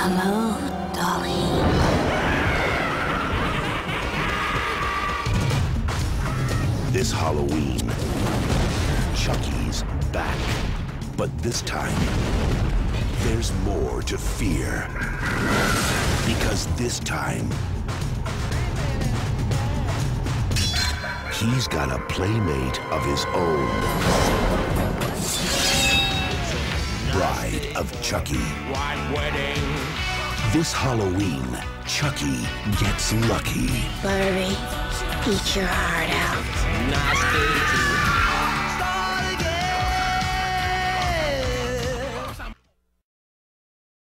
Hello, Dolly. This Halloween, Chucky's back. But this time, there's more to fear. Because this time, he's got a playmate of his own. Bride of Chucky. White wedding. This Halloween, Chucky gets lucky. Barbie, eat your heart out. Nasty.